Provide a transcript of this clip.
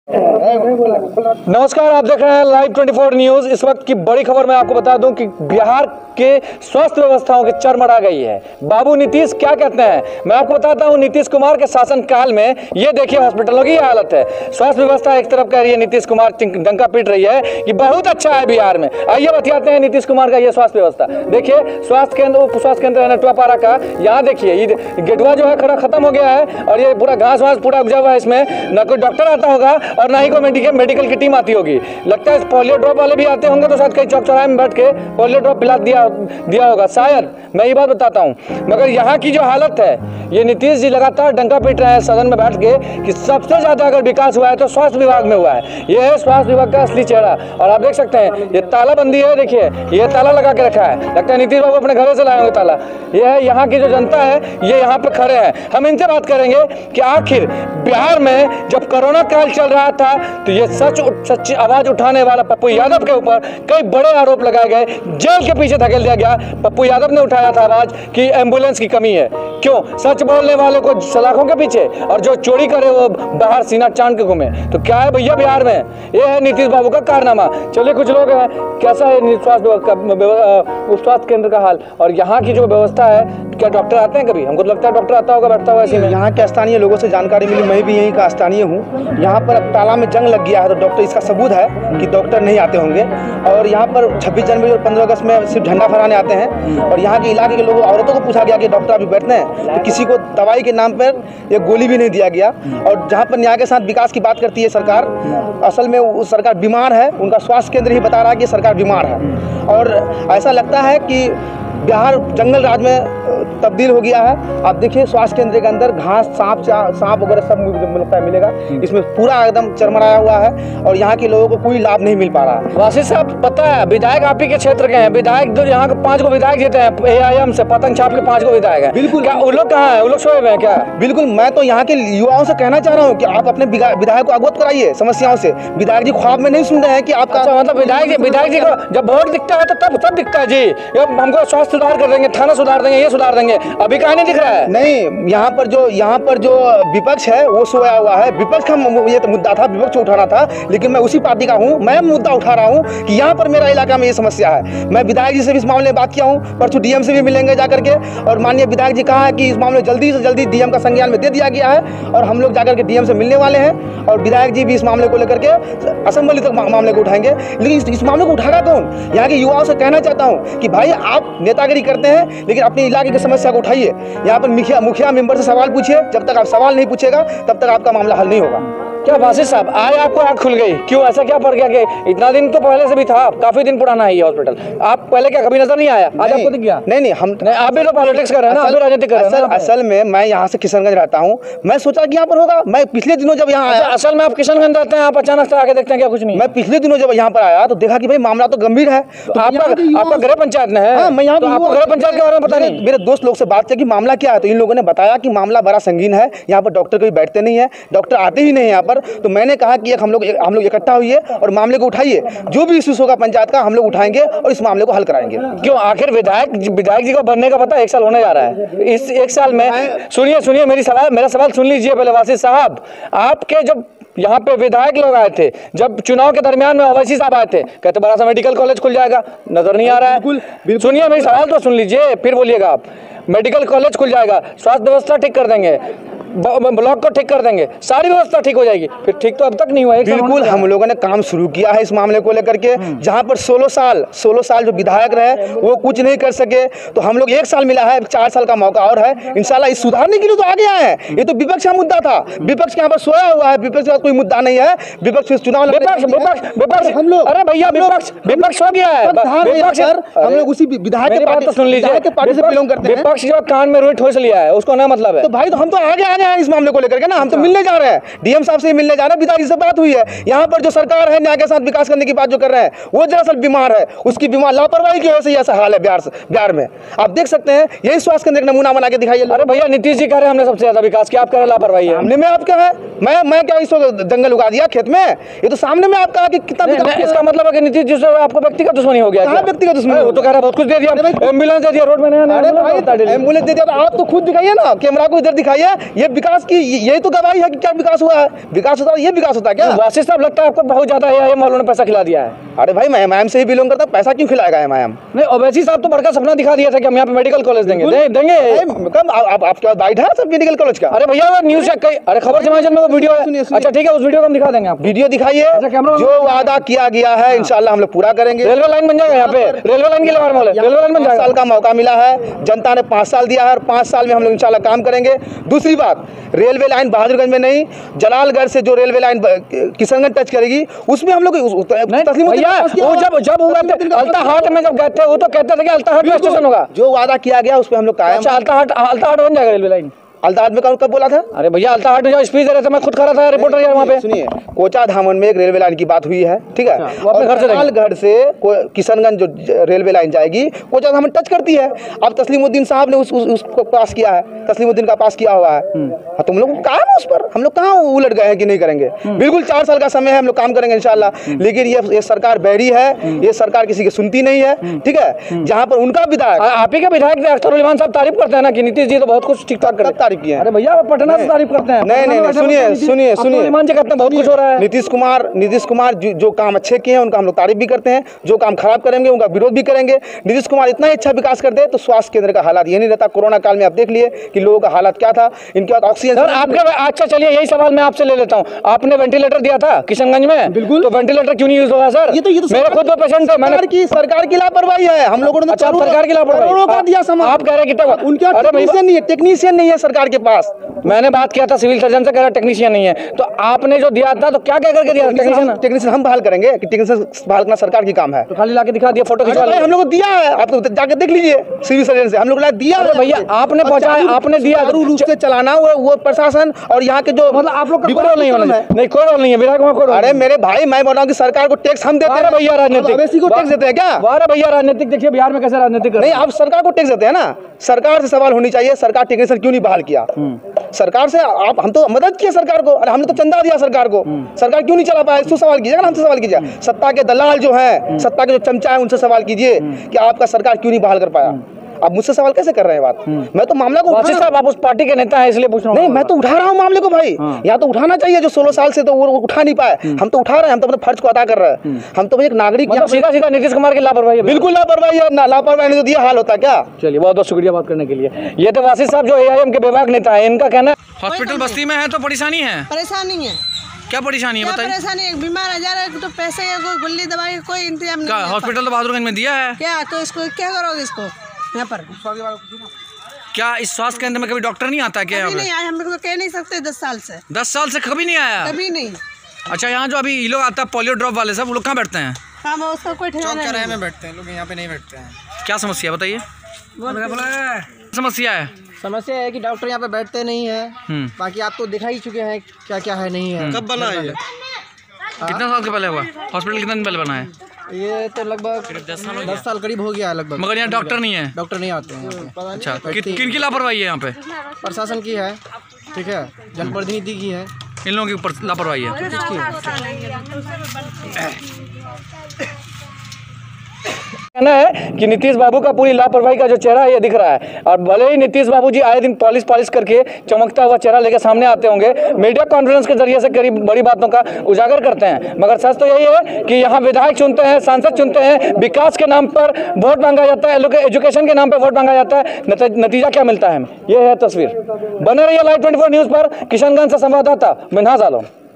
नमस्कार, आप देख रहे हैं लाइव 24 न्यूज। इस वक्त की बड़ी खबर मैं आपको बता दूं कि बिहार के स्वास्थ्य व्यवस्थाओं की चरमरा गई है। बाबू नीतीश क्या कहते हैं मैं आपको बताता हूं। नीतीश कुमार के शासन काल में ये देखिए हॉस्पिटलों की हालत है। स्वास्थ्य व्यवस्था एक तरफ कह रही है, नीतीश कुमार डंका पीट रही है कि बहुत अच्छा है बिहार में। आइए बतियाते हैं नीतीश कुमार का ये स्वास्थ्य व्यवस्था। देखिए स्वास्थ्य केंद्र, उप स्वास्थ्य केंद्र है नटुआपारा का। यहाँ देखिए गेटवा जो है खड़ा खत्म हो गया है और ये पूरा घास वास पूरा उगजा हुआ है। इसमें न कोई डॉक्टर आता होगा और ना ही कोई मेडिकल की टीम आती होगी। लगता है पोलियो ड्रॉप वाले भी आते होंगे तो शायद कहीं चौक चौराहे में बैठ के पोलियो ड्रॉप पिला दिया होगा शायद, मैं ये बात बताता हूँ। मगर यहाँ की जो हालत है, ये नीतीश जी लगातार डंका पीट रहे हैं सदन में बैठ के कि सबसे ज्यादा अगर विकास हुआ है तो स्वास्थ्य विभाग में हुआ है। ये है स्वास्थ्य विभाग का असली चेहरा। और आप देख सकते हैं ये तालाबंदी है, देखिए ये ताला लगा के रखा है। लगता है नीतीश बाबू अपने घरों से लाए होंगे ताला। ये है यहाँ की जो जनता है, ये यहाँ पे खड़े हैं। हम इनसे बात करेंगे कि आखिर बिहार में जब कोरोना काल चल रहा था तो ये सच्ची आवाज उठाने वाला पप्पू यादव के ऊपर कई बड़े आरोप लगाए गए, जेल के पीछे धकेल दिया गया। पप्पू यादव ने उठाया था आवाज कि एम्बुलेंस की कमी है। क्यों? सच बोलने वालों को सलाखों के पीछे और जो चोरी करे वो बाहर सीना चांद के घूमे। तो क्या है भैया बिहार में? ये है नीतीश बाबू का कारनामा। चलिए कुछ लोग हैं, कैसा है स्वास्थ्य केंद्र का हाल और यहाँ की जो व्यवस्था है, क्या डॉक्टर आते हैं कभी? हमको लगता है डॉक्टर आता होगा, बैठता होगा ऐसे में। यहाँ के स्थानीय लोगों से जानकारी मिली, मैं भी यहीं का स्थानीय हूँ। यहाँ पर अब ताला में जंग लग गया है तो डॉक्टर, इसका सबूत है कि डॉक्टर नहीं आते होंगे। और यहाँ पर 26 जनवरी और 15 अगस्त में सिर्फ झंडा फहराने आते हैं। और यहाँ के इलाके के लोगों, औरतों को पूछा गया कि डॉक्टर अभी बैठते हैं, तो किसी को दवाई के नाम पर एक गोली भी नहीं दिया गया। और जहाँ पर न्याय के साथ विकास की बात करती है सरकार, असल में वो सरकार बीमार है। उनका स्वास्थ्य केंद्र ही बता रहा है कि सरकार बीमार है। और ऐसा लगता है कि बिहार जंगल राज में तब्दील हो गया है। आप देखिए स्वास्थ्य केंद्र के अंदर घास, सांप वगैरह सब मिलता है, मिलेगा। इसमें पूरा एकदम चरमराया हुआ है और यहाँ के लोगों को कोई लाभ नहीं मिल पा रहा है। वासी साहब, पता है विधायक आप ही के क्षेत्र के हैं। विधायक जो यहाँ के 5 को विधायक जीते हैं AIM से, पतंग छाप के 5 को विधायक है। बिल्कुल। क्या वो लोग कहाँ है? वो लोग सोए हुए हैं क्या? बिल्कुल। मैं तो यहाँ के युवाओं से कहना चाह रहा हूँ कि आप अपने विधायक को अवगत कराइए समस्याओं से। विधायक जी ख्वाब में नहीं सुन रहे हैं कि आपका मतलब विधायक जी को जब वोट दिखता है तो तब दिखता है जी हमको स्वास्थ्य सुधार कर देंगे, थाना सुधार देंगे, ये सुधार देंगे। अभी कहाँ नहीं दिख रहा है? नहीं, यहाँ पर जो विपक्ष है वो सोया हुआ है। विपक्ष का ये तो मुद्दा था, विपक्ष उठाना था, लेकिन मैं उसी पार्टी का हूँ। मैं मुद्दा उठा रहा हूँ कि यहाँ पर मेरा इलाका में ये समस्या है। मैं विधायक जी से भी इस मामले में बात किया हूँ, परसों DM से भी मिलेंगे जाकर के। और माननीय विधायक जी कहा है कि इस मामले जल्दी से जल्दी DM का संज्ञान में दे दिया गया है और हम लोग जाकर के DM से मिलने वाले हैं। और विधायक जी भी इस मामले को लेकर के असेंबली तक मामले को उठाएंगे। लेकिन इस मामले को उठाएगा कौन? यहाँ के युवाओं से कहना चाहता हूँ कि भाई आप नेतागिरी करते हैं लेकिन अपने इलाके की समस्या को उठाइए। यहाँ पर मुखिया मेंबर से सवाल पूछिए। जब तक आप सवाल नहीं पूछेगा तब तक आपका मामला हल नहीं होगा। क्या वासी साहब, आज आपको आँख खुल गई? क्यों? ऐसा क्या पड़ गया कि इतना दिन तो पहले से भी था, काफी दिन पुराना है ये हॉस्पिटल। आप पहले क्या कभी नजर नहीं आया? आज आपको दिख गया? नहीं, आप भी तो पॉलिटिक्स कर रहे हैं ना, आप भी राजनीति कर रहे हैं। असल में मैं यहाँ से किशनगंज रहता हूँ। मैं सोचा कि यहाँ पर होगा। मैं पिछले दिनों जब यहाँ आया, असल में आप किशनगंज रहते हैं, आप अचानक से आके देखते हैं क्या कुछ नहीं? मैं पिछले दिनों जब यहाँ पर आया तो देखा कि भाई मामला तो गंभीर है। तो आपका गृह पंचायत में है? मैं यहाँ आपको गृह पंचायत के बारे में पता नहीं? मेरे दोस्त लोग से बात किया कि मामला क्या है, तो इन लोगों ने बताया कि मामला बड़ा संगीन है। यहाँ पर डॉक्टर कभी बैठते नहीं है, डॉक्टर आते ही नहीं है यहाँ पर। तो मैंने कहा कि हम लोग इकट्ठा हुई है और मामले को उठाइए। जो भी इश्यूज होगा पंचायत का हम लोग उठाएंगे और इस मामले को हल कराएंगे। क्यों? आखिर विधायक जी को बनने का पता 1 साल होने जा रहा है। इस 1 साल में सुनिए मेरा सवाल सुन लीजिए पहले वासी साहब। आपके जब यहाँ पे विधायक लोग आए थे, जब चुनाव के दरमियान में ओवैसी साहब आए थे, कहते बड़ा सा मेडिकल कॉलेज खुल जाएगा, नजर नहीं आ रहा है। बिल्कुल। सुनिए मेरी सवाल तो सुन लीजिए फिर बोलिएगा आप। मेडिकल कॉलेज खुल जाएगा, स्वास्थ्य व्यवस्था ठीक कर देंगे, ब्लॉक को ठीक कर देंगे, सारी व्यवस्था ठीक हो जाएगी। फिर ठीक तो अब तक नहीं हुआ। बिल्कुल, हम लोगों ने काम शुरू किया है इस मामले को लेकर के। जहां पर 16 साल जो विधायक रहे वो कुछ नहीं कर सके, तो हम लोग 1 साल मिला है, 4 साल का मौका और है। इंशाल्लाह इस सुधारने के लिए तो आगे आए हैं। ये तो विपक्ष का मुद्दा था, विपक्ष यहाँ पर सोया हुआ है। विपक्ष का कोई मुद्दा नहीं है। विपक्ष चुनाव विपक्ष हम लोग, अरे भैया विपक्ष हो गया है। हम लोग उसी विधायक के पार्टी से बिलोंग करते हैं। विपक्ष जो कान में रोई ठोस लिया है उसको ना मतलब है। तो भाई तो हम तो आगे इस मामले को लेकर के ना, हम तो मिलने जा रहे हैं, DM साहब से मिलने जा रहे हैं। विधायक से बात हुई है। यहाँ पर जो सरकार है न्याय के साथ विकास करने की बात जो कर रहे हैं वो दरअसल बीमार है। उसकी बीमार लापरवाही की वजह से ऐसा हाल है बिहार में। आप देख सकते हैं, यही स्वास्थ्य केंद्र का नमूना बना के दिखाइए। अरे भैया नीतीश जी कह रहे हैं हमने सबसे ज्यादा विकास किया, आप कह रहे हैं लापरवाही है। सामने में आप क्या है? मैं क्या इसको जंगल उगा दिया खेत में? ये तो सामने में आप कहा कि कितना। इसका मतलब है कि नीतीश जी से आपको व्यक्तिगत दुश्मनी हो गया? कहाँ व्यक्तिगत दुश्मनी? वो तो कह रहा है बहुत कुछ दे दिया, एम्बुलेंस दे दिया, रोड में एम्बुलेंस दे दिया। आप तो खुद दिखाइए ना, कैमरा को इधर दिखाइए। ये विकास की यही तो गवाही है कि क्या विकास हुआ है। विकास होता है, ये विकास होता है क्या? वासिफ साहब, लगता है आपको बहुत ज्यादा एआईएम वालों ने पैसा खिला दिया है। अरे भाई मैं एमआईएम से ही बिलोंग करता हूं, पैसा क्यों खिलाएगा एमआईएम? नहीं, ओवैसी साहब तो बड़का सपना दिखा दिया था कि हम यहाँ पे मेडिकल कॉलेज देंगे। कब आपके पास बाइट है सब मेडिकल कॉलेज का? अरे भैया वो न्यूज चेक, अरे खबर समाचार में वो वीडियो है। अच्छा ठीक है, उस वीडियो को हम दिखा देंगे आप। वीडियो दिखाइए। जो वादा किया गया है इंशाल्लाह हम लोग पूरा करेंगे। रेलवे लाइन बन जाएगा यहाँ पे, रेलवे लाइन के लिए रेलवे लाइन बन जाएगा। 5 साल का मौका मिला है, जनता ने 5 साल दिया है और 5 साल में हम लोग इंशाल्लाह काम करेंगे। दूसरी बात, रेलवे लाइन बहादुरगंज में नहीं, जलालगढ़ से जो रेलवे लाइन किशनगंज टच करेगी उसमें हम लोग जब हुआ अल्ताहाट में जब गए थे वो तो कहते थे कि अल्ताहाट में स्टेशन होगा। जो वादा किया गया उस पर हम लोग कायम। अच्छा, अल्ताहाट बन जाएगा रेलवे लाइन। अल्ताहाट में कब बोला था? अरे भैया अल्ताहाट में जो स्पीच दे रहे थे मैं खुद खड़ा था रिपोर्टर यार वहाँ पे। सुनिए, कोचा धामन में एक रेलवे लाइन की बात हुई है, ठीक है? वो अपने घर से किशनगंज जो रेलवे लाइन जाएगी कोचा धामन टच करती है। अब तस्लीमुद्दीन साहब ने उसको पास किया है, तस्लीमुद्दीन का पास किया हुआ है। तुम लोग काम है उस पर, हम लोग कहाँ उलट गए हैं कि नहीं करेंगे? बिल्कुल 4 साल का समय है, हम लोग काम करेंगे इंशाल्लाह। लेकिन ये सरकार बैरी है, ये सरकार किसी की सुनती नहीं है, ठीक है? जहाँ पर उनका विधायक, आप ही का विधायक अख्तरुल इमान साहब तारीफ करते हैं ना कि नीतीश जी तो बहुत कुछ ठीक ठाक करते, तारीफ किए हैं। अरे भैया पटना से तारीफ करते हैं। नहीं, सुनिए, इमान जी कहते हैं बहुत कुछ हो रहा है। नीतीश कुमार जो काम अच्छे किए हैं उनका हम लोग तारीफ भी करते हैं, जो काम खराब करेंगे उनका विरोध भी करेंगे। नीतीश कुमार इतना ही अच्छा विकास करते हैं तो स्वास्थ्य केंद्र का हालात ये नहीं रहता। कोरोना काल में आप देख लिए कि लोगों का हालात क्या था, इनके बाद ऑक्सीजन। अच्छा चलिए यही सवाल मैं आपसे ले लेता हूँ, आपने वेंटिलेटर दिया था किशनगंज में? बिल्कुल। तो वेंटिलेटर क्यों नहीं यूज होगा सर? ये तो मेरे खुद पेशेंट थे। सरकार की लापरवाही है, हम लोगों ने सरकार की लापरवाही दिया सामान। आप कह रहे हैं कि उनके टेक्नीशियन नहीं है सरकार के पास। मैंने बात किया था सिविल सर्जन से, कह रहा टेक्नीशियन नहीं है। तो आपने जो दिया था तो क्या कह करके दिया? टेक्नीशियन हम बहाल करेंगे कि टेक्नीशियन बहाल करना सरकार की काम है। तो खाली लाके दिखा दिया, फोटो खिंचवा लिया। हम लोग दिया है, आप तो जाके देख लीजिए सिविल सर्जन से, हम लोग दिया है। भैया आपने पहुंचाया, आपने दिया रूप से चलाना वो प्रशासन और यहाँ के जो मतलब आप लोग का कोई रोल नहीं होना है। नहीं कोई रोल नहीं है विधायक में, कोई रोल। अरे मेरे भाई मैं बोल रहा हूँ कि सरकार को टैक्स हम देते हैं भैया, राजनीतिक को टैक्स देते हैं क्या? अरे भैया राजनीतिक देखिए बिहार में कैसे राजनीतिक नहीं, आप सरकार को टैक्स देते हैं ना। सरकार से सवाल होनी चाहिए, सरकार टेक्नीशियन क्यों नहीं बहाल किया? सरकार से आप, हम तो मदद किए सरकार को, अरे हमने तो चंदा दिया सरकार को, सरकार क्यों नहीं चला पाया? इसको सवाल कीजिएगा ना, हमसे सवाल कीजिए। सत्ता के दलाल जो हैं, सत्ता के जो चमचा है उनसे सवाल कीजिए कि आपका सरकार क्यों नहीं बहाल कर पाया। आप मुझसे सवाल कैसे कर रहे हैं बात? मैं तो मामला को साहब आप उस पार्टी के नेता हैं इसलिए पूछ रहा हूं। नहीं, मैं तो उठा रहा हूं मामले को भाई। यहाँ तो उठाना चाहिए, जो 16 साल से तो वो उठा नहीं पाए, हम तो उठा रहे हैं, हम तो अपने फर्ज को अदा कर रहे हैं। हम तो एक नागरिक, सीधा सीधा नीतीश कुमार की लापरवाही, बिल्कुल लापरवाही है ना। लापरवाही नहीं तो दिया हाल होता क्या? चलिए बहुत बहुत शुक्रिया बात करने के लिए। ये तो वासिफ साहब जो एआईएम के विभाग नेता है, इनका कहना है हॉस्पिटल बस्ती में है तो परेशानी है। परेशानी है, क्या परेशानी है बताइए? परेशानी है, बीमार आ जा रहा है तो पैसे या कोई गोली दवाई कोई इंतजाम नहीं है। हॉस्पिटल तो बहादुरगंज में दिया है क्या? तो इसको क्या करोगे इसको यहाँ पर? क्या इस स्वास्थ्य केंद्र में कभी डॉक्टर नहीं आता क्या? कभी नहीं आया, हम लोग कह नहीं सकते। 10 साल से 10 साल से कभी नहीं आया? कभी नहीं। अच्छा, यहाँ जो अभी ये लोग आता है पोलियो ड्रॉप वाले सब, वो लोग कहाँ बैठते हैं? काम उसका कोई ठिकाना नहीं में बैठते हैं लोग, यहाँ पे नहीं बैठते हैं। क्या समस्या बताइए? समस्या है समस्या है कि डॉक्टर यहाँ पे बैठते नहीं है। बाकी आप तो दिखा ही चुके हैं क्या क्या है नहीं है। कब बना है? कितना साल के पहले हुआ? हॉस्पिटल कितने दिन पहले बना है? ये तो लगभग 10 साल करीब हो गया लगभग। मगर यहाँ डॉक्टर नहीं है? डॉक्टर नहीं आते हैं यहाँ पे। अच्छा, किन की लापरवाही है यहाँ पे? प्रशासन की है, ठीक है, जनप्रतिनिधि की है, इन लोगों की लापरवाही है। कहना है कि नीतीश बाबू का पूरी लापरवाही का जो चेहरा है ये दिख रहा है। और भले ही नीतीश बाबू जी आए दिन पॉलिश करके चमकता हुआ चेहरा लेकर सामने आते होंगे, मीडिया कॉन्फ्रेंस के जरिए से करीब बड़ी बातों का उजागर करते हैं, मगर सच तो यही है कि यहाँ विधायक चुनते हैं, सांसद चुनते हैं, विकास के नाम पर वोट मांगा जाता है, एजुकेशन के नाम पर वोट मांगा जाता है, नतीजा क्या मिलता है? ये है तस्वीर। बने रहिए Live 24 न्यूज़ पर। किशनगंज से संवाददाता मिन्हाज आलम।